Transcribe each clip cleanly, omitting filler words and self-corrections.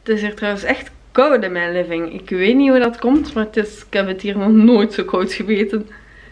Het is hier trouwens echt koud in mijn living. Ik weet niet hoe dat komt, maar ik heb het hier nog nooit zo koud geweten.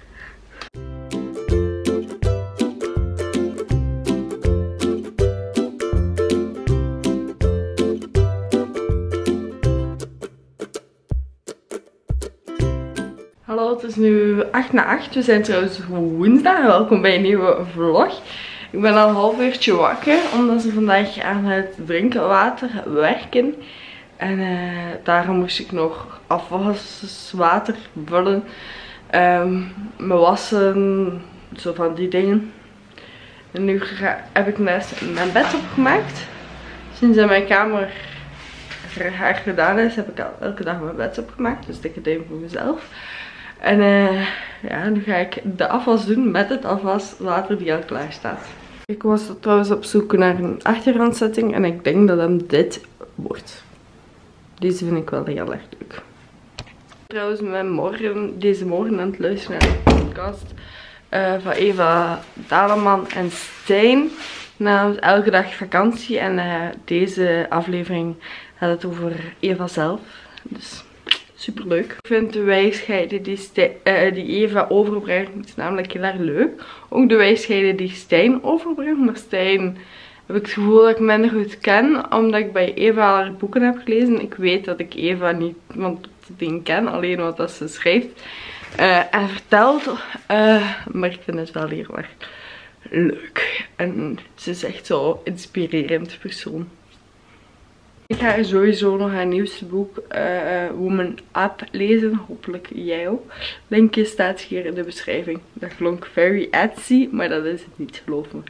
Hallo, het is nu 8:08. We zijn trouwens woensdag. Welkom bij een nieuwe vlog. Ik ben al een half uurtje wakker, omdat ze vandaag aan het drinkwater werken. En daarom moest ik nog afwaswater vullen. Me wassen, zo van die dingen. En nu heb ik net mijn bed opgemaakt. Sinds in mijn kamer haar gedaan is, heb ik al elke dag mijn bed opgemaakt. Dus dikke duim voor mezelf. En ja, nu ga ik de afwas doen met het afwaswater die al klaar staat. Ik was trouwens op zoek naar een achtergrondzetting en ik denk dat hem dit wordt. Deze vind ik wel heel erg leuk. Trouwens, deze morgen aan het luisteren naar de podcast van Eva Daleman en Stijn. Namens Elke Dag Vakantie. En deze aflevering gaat het over Eva zelf. Dus super leuk. Ik vind de wijsheden die Eva overbrengt namelijk heel erg leuk. Ook de wijsheden die Stijn overbrengt. Maar Stijn heb ik het gevoel dat ik minder goed ken. Omdat ik bij Eva haar boeken heb gelezen. Ik weet dat ik Eva niet van dingen ken. Alleen wat dat ze schrijft en vertelt. Maar ik vind het wel heel erg leuk. En ze is echt zo'n inspirerend persoon. Ik ga sowieso nog haar nieuwste boek Woman Up lezen. Hopelijk jij ook. Linkje staat hier in de beschrijving. Dat klonk very Etsy, maar dat is het niet, geloof me.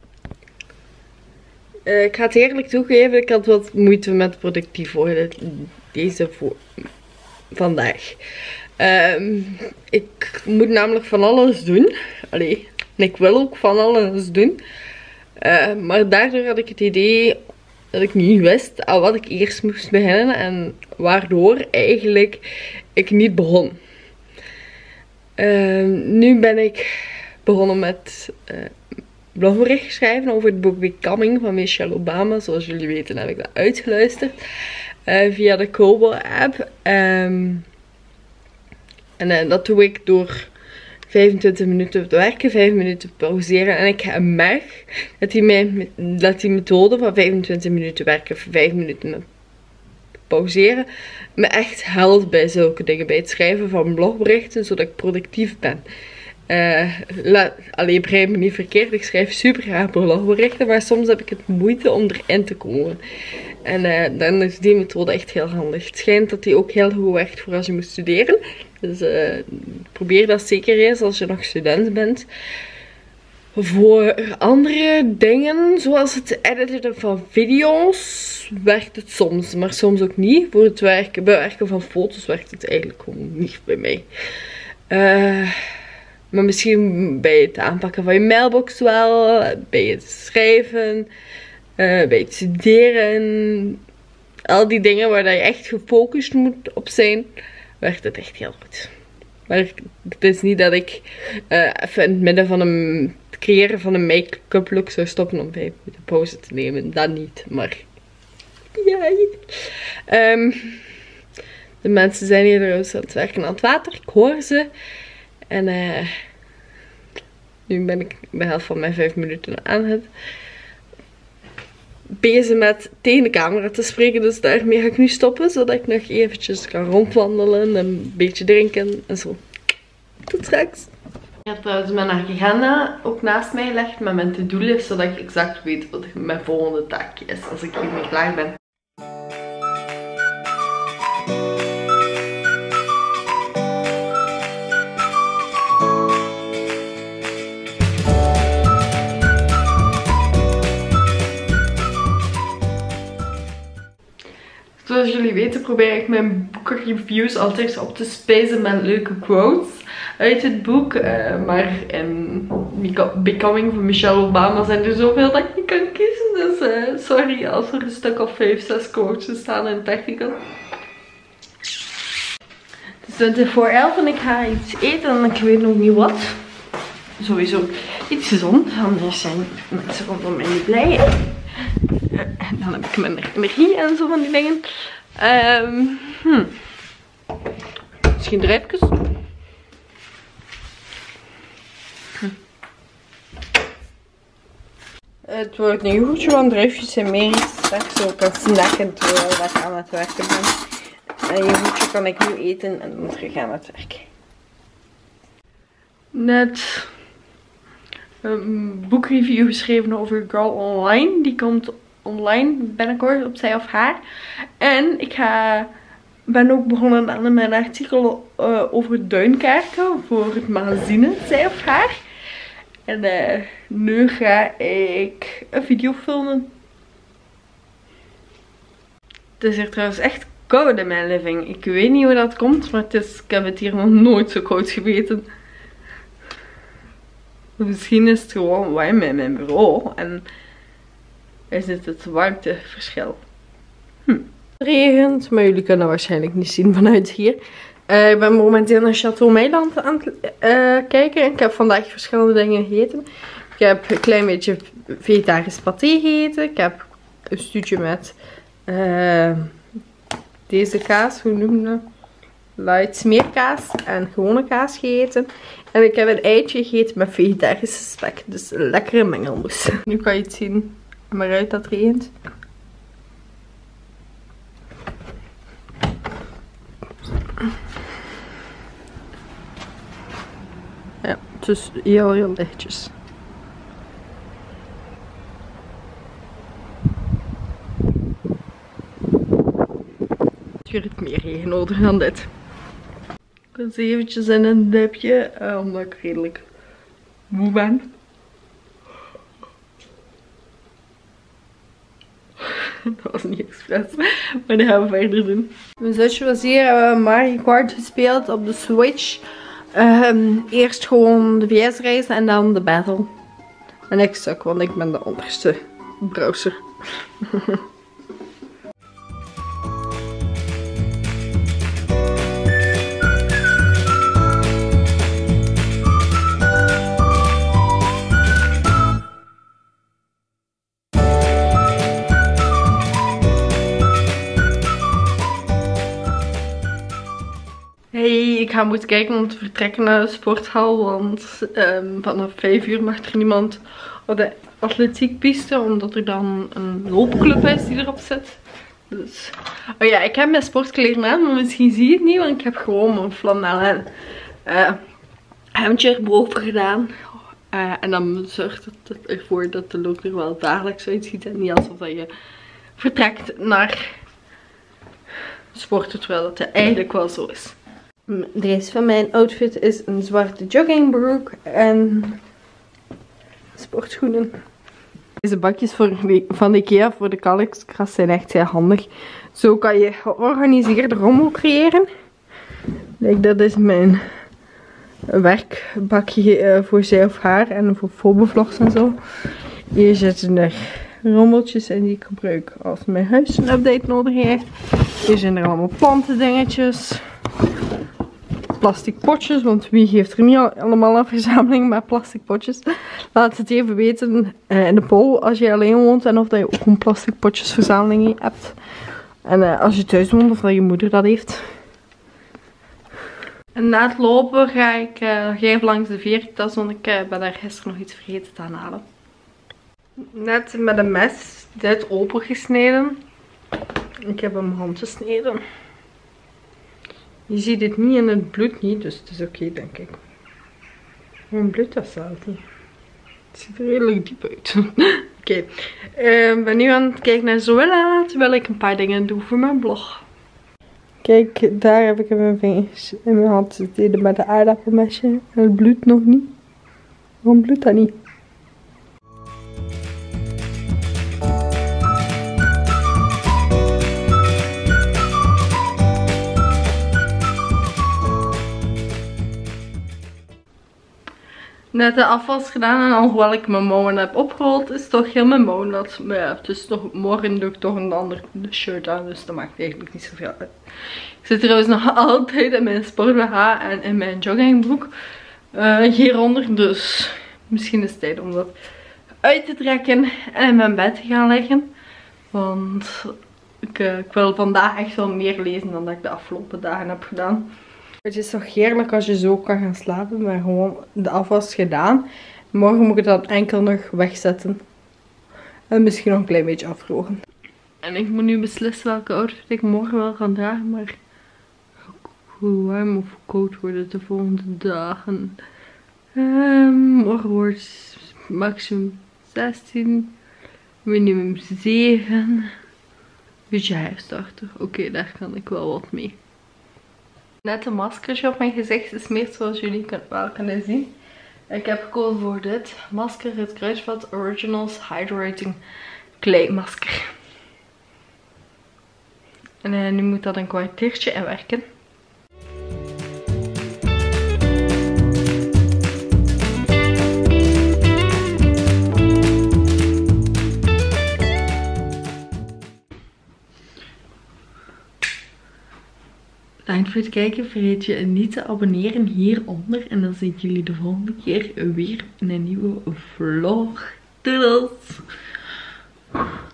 Ik ga het eerlijk toegeven, ik had wat moeite met productief worden deze vandaag. Ik moet namelijk van alles doen. Allee, en ik wil ook van alles doen. Maar daardoor had ik het idee dat ik niet wist aan wat ik eerst moest beginnen en waardoor eigenlijk ik niet begon. Nu ben ik begonnen met blogbericht schrijven over het boek Becoming van Michelle Obama. Zoals jullie weten heb ik dat uitgeluisterd via de Kobo app. En dat doe ik door 25 minuten te werken, 5 minuten pauzeren. En ik merk dat die methode van 25 minuten werken, 5 minuten pauzeren, me echt helpt bij zulke dingen. Bij het schrijven van blogberichten, zodat ik productief ben. Alleen begrijp me niet verkeerd, ik schrijf super graag blogberichten, maar soms heb ik het moeite om erin te komen. En dan is die methode echt heel handig. Het schijnt dat die ook heel goed werkt voor als je moet studeren. Dus probeer dat zeker eens als je nog student bent. Voor andere dingen, zoals het editen van video's, werkt het soms, maar soms ook niet. Voor het bewerken van foto's werkt het eigenlijk gewoon niet bij mij. Maar misschien bij het aanpakken van je mailbox wel, bij het schrijven, bij het studeren. Al die dingen waar je echt gefocust moet op zijn, werkt het echt heel goed. Maar het is niet dat ik even in het midden van het creëren van een make-up look zou stoppen om 5 minuten pauze te nemen. Dat niet, maar jij. De mensen zijn hier trouwens aan het werken aan het water. Ik hoor ze. En nu ben ik de helft van mijn 5 minuten aan het bezig met tegen de camera te spreken. Dus daarmee ga ik nu stoppen, zodat ik nog eventjes kan rondwandelen en een beetje drinken en zo. Tot straks. Ik heb trouwens mijn agenda ook naast mij gelegd met mijn to-do-list, zodat ik exact weet wat mijn volgende taak is als ik hiermee klaar ben. Zoals jullie weten probeer ik mijn boekenreviews altijd op te spijzen met leuke quotes uit het boek. Maar in Becoming van Michelle Obama zijn er zoveel dat ik niet kan kiezen. Dus sorry als er een stuk of 5, 6 quotes staan in het artikel. Het is 11 en ik ga iets eten en ik weet nog niet wat. Sowieso iets gezond, anders zijn mensen rondom mij niet blij. En dan heb ik minder energie en zo van die dingen. Misschien druipjes. Het wordt een yoghurtje, want druifjes zijn meer iets dat ik zo kan snacken terwijl ik aan het werken ben. Een yoghurtje kan ik nu eten en dan terug aan het werk. Net een boekreview geschreven over Girl Online. Die komt online binnenkort op Zij of Haar. En ik ben ook begonnen aan mijn artikel over Duinkerken voor het magazine Zij of Haar. En nu ga ik een video filmen. Het is hier trouwens echt koud in mijn living. Ik weet niet hoe dat komt, maar ik heb het hier nog nooit zo koud geweten. Misschien is het gewoon warm in mijn bureau en is het warmteverschil. Het regent, maar jullie kunnen waarschijnlijk niet zien vanuit hier. Ik ben momenteel naar Château Meiland aan het kijken. Ik heb vandaag verschillende dingen gegeten. Ik heb een klein beetje vegetarisch paté gegeten. Ik heb een stuutje met deze kaas, hoe noem je dat? Light smeerkaas en gewone kaas gegeten. En ik heb een eitje gegeten met vegetarische spek. Dus een lekkere mengelmoes. Nu kan je het zien. Maar uit dat het regent. Ja, dus heel lichtjes. Het wordt meer regen nodig dan dit. Ik was eventjes in een dipje, omdat ik redelijk moe ben. Dat was niet expres, maar dat gaan we verder doen. Mijn zusje was hier, Mario Kart gespeeld op de Switch. Eerst gewoon de VS-reis en dan de battle. En ik stuk, want ik ben de onderste browser. Hey, ik ga moeten kijken om te vertrekken naar de sporthal, want vanaf 5 uur mag er niemand op de atletiekpiste, omdat er dan een loopclub is die erop zit. Dus, oh ja, ik heb mijn sportkleren aan, maar misschien zie je het niet, want ik heb gewoon mijn flanellen hemdje erboven gedaan. En dan zorgt het ervoor dat de look er wel dagelijks uitziet en niet alsof dat je vertrekt naar sporten, terwijl dat eigenlijk wel zo is. De rest van mijn outfit is een zwarte joggingbroek en sportschoenen. Deze bakjes van Ikea voor de kalkskras zijn echt heel handig. Zo kan je georganiseerde rommel creëren. Like, dat is mijn werkbakje voor Zij of Haar en voor fobevlogs en zo. Hier zitten er rommeltjes in die ik gebruik als mijn huis een update nodig heeft. Hier zijn er allemaal plantendingetjes. Plastic potjes, want wie heeft er niet allemaal een verzameling met plastic potjes? Laat het even weten in de poll als je alleen woont en of dat je ook een plastic potjes verzameling hebt. En als je thuis woont of dat je moeder dat heeft. En na het lopen ga ik nog even langs de Veritas, want ik ben daar gisteren nog iets vergeten te halen. Net met een mes dit opengesneden. Ik heb hem hand gesneden. Je ziet het niet in het bloed niet, dus het is oké, denk ik. Mijn bloed dat staat niet. Het ziet er redelijk diep uit. Oké. Ik ben nu aan het kijken naar Zoella, terwijl ik een paar dingen doe voor mijn blog. Kijk, daar heb ik mijn vingers in mijn hand zitten met de aardappelmesje. En het bloedt nog niet. Waarom bloedt dat niet? Net de afwas gedaan en alhoewel ik mijn mouwen heb opgerold, is toch heel mijn mouw nat. Maar ja, dus toch, morgen doe ik toch een ander shirt aan, dus dat maakt eigenlijk niet zoveel uit. Ik zit trouwens nog altijd in mijn sport-BH en in mijn joggingbroek hieronder, dus misschien is het tijd om dat uit te trekken en in mijn bed te gaan liggen. Want ik wil vandaag echt wel meer lezen dan dat ik de afgelopen dagen heb gedaan. Het is toch heerlijk als je zo kan gaan slapen, maar gewoon de afwas gedaan. Morgen moet ik het dan enkel nog wegzetten. En misschien nog een klein beetje afdrogen. En ik moet nu beslissen welke outfit ik morgen wel ga dragen, maar hoe warm of koud wordt het de volgende dagen. Morgen wordt maximum 16, minimum 7. Beetje herfstachtig. Oké, daar kan ik wel wat mee. Net een maskertje op mijn gezicht gesmeerd, zoals jullie wel kunnen zien. Ik heb gekozen voor dit masker, het Kruidvat Originals Hydrating Clay Masker. En nu moet dat een kwartiertje in werken. Bedankt voor het kijken. Vergeet je niet te abonneren hieronder. En dan zie ik jullie de volgende keer weer in een nieuwe vlog. Doedels!